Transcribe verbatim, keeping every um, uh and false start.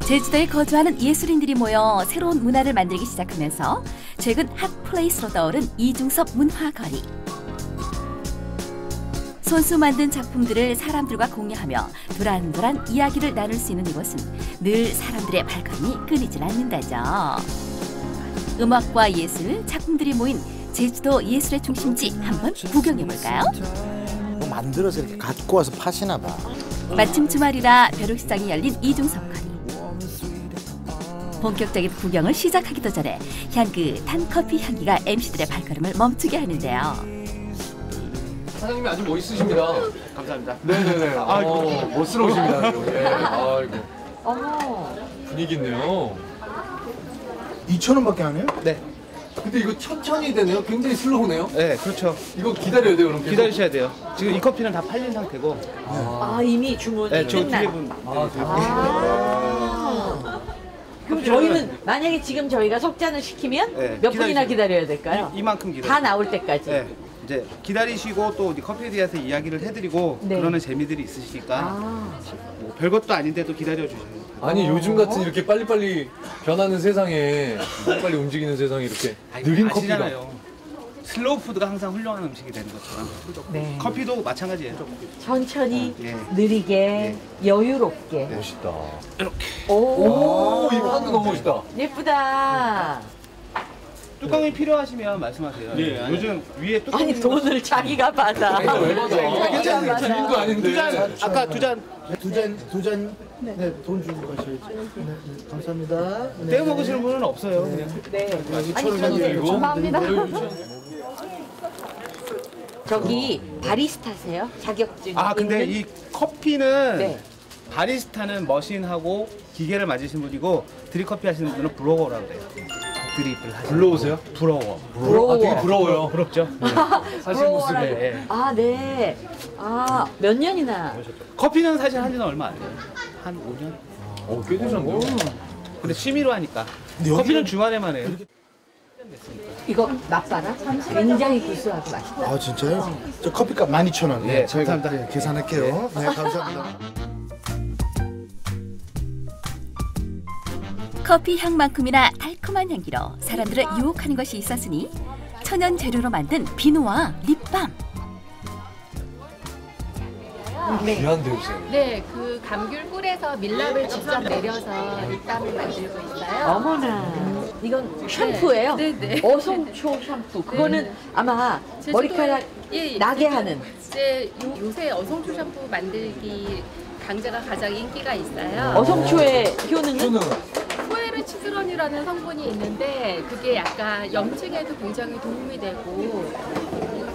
제주도에 거주하는 예술인들이 모여 새로운 문화를 만들기 시작하면서 최근 핫플레이스로 떠오른 이중섭 문화거리. 손수 만든 작품들을 사람들과 공유하며 도란도란 이야기를 나눌 수 있는 이곳은 늘 사람들의 발걸음이 끊이질 않는다죠. 음악과 예술, 작품들이 모인 제주도 예술의 중심지 한번 구경해볼까요? 뭐 만들어서 이렇게 갖고 와서 파시나 봐. 마침 주말이라 벼룩시장이 열린 이중섭 거리. 본격적인 구경을 시작하기도 전에 향긋한 커피 향기가 엠시들의 발걸음을 멈추게 하는데요. 사장님이 아주 멋있으십니다. 감사합니다. 네네네. 아이고, 어, 멋스러우십니다. 예. 아이고. 어머. 분위기 있네요. 이천 원밖에 안 해요? 네. 근데 이거 천천히 되네요. 굉장히 슬로우네요. 네, 그렇죠. 이거 기다려야 돼요, 그럼 계속? 기다리셔야 돼요. 지금 이 커피는 다 팔린 상태고. 아, 이미 주문이 네, 저 끝난. 뒤에 분. 아, 대박. 아. 그럼 저희는 만약에 지금 저희가 석 잔을 시키면 네, 몇 분이나 기다리세요. 기다려야 될까요? 이, 이만큼 기다려. 다 나올 때까지. 네. 이제 기다리시고 또 커피에 대해서 이야기를 해드리고 네. 그러는 재미들이 있으시니까 아. 뭐 별것도 아닌데도 기다려 주셔요. 아니, 요즘 같은 이렇게 빨리빨리 변하는 세상에, 빨리빨리 움직이는 세상에 이렇게 느린 커피가. 아시잖아요. 슬로우 푸드가 항상 훌륭한 음식이 되는 것처럼 네. 커피도 마찬가지예요. 천천히, 예. 느리게, 여유롭게. 멋있다. 오, 오, 이거 한도 너무 멋있다. 예쁘다. 뚜껑이 필요하시면 말씀하세요. 예, 요즘 위에 뚜껑 아니, 돈을 자기가 받아. 이거 왜 받아? 자기가 받아. 주인도 아닌데. 두 잔, 아까 두 잔 두 잔, 두 잔, 네, 돈 주고 가셔야지. 네, 네, 감사합니다. 네, 떼어 먹으시는 분은 없어요. 그냥. 네. 아니, 이천 원 저는 드리고. 감사합니다. 저기 바리스타세요? 자격증. 아 근데 있는? 이 커피는 네. 바리스타는 머신하고 기계를 맞으신 분이고 드립커피 하시는 분은 브로워라고 그래요. 드립을 하시는 불러오세요? 브로워. 부러워. 아, 되게 부러워요. 부럽죠? 사실 모습이. 부러워라고. 네. 아, 네. 아, 몇 년이나? 커피는 사실 한 지는 얼마 안 돼요. 한 오 년? 어, 꽤 되셨네요. 근데 취미로 하니까. 근데 여기는- 커피는 주말에만 해요. 이거 맛봐라. 굉장히 구수하고 맛있다. 아, 진짜요? 저 커피값 만 이천 원. 네, 저희가 감사합니다. 네, 계산할게요. 네, 감사합니다. 커피 향만큼이나 달콤한 향기로 사람들을 유혹하는 것이 있었으니 천연 재료로 만든 비누와 립밤. 귀한 데우세요. 네, 그 감귤 꿀에서 밀랍을 직접 내려서 립밤을 만들고 있어요. 어머나. 이건 샴푸예요? 네, 네. 어성초 샴푸. 그거는 아마 제주도에- 머리카락 예, 나게 지금 하는. 이제 요, 요새 어성초 샴푸 만들기 강자가 가장 인기가 있어요. 어성초의 효능은? 저는 포에르치드론이라는 성분이 있는데 그게 약간 염증에도 굉장히 도움이 되고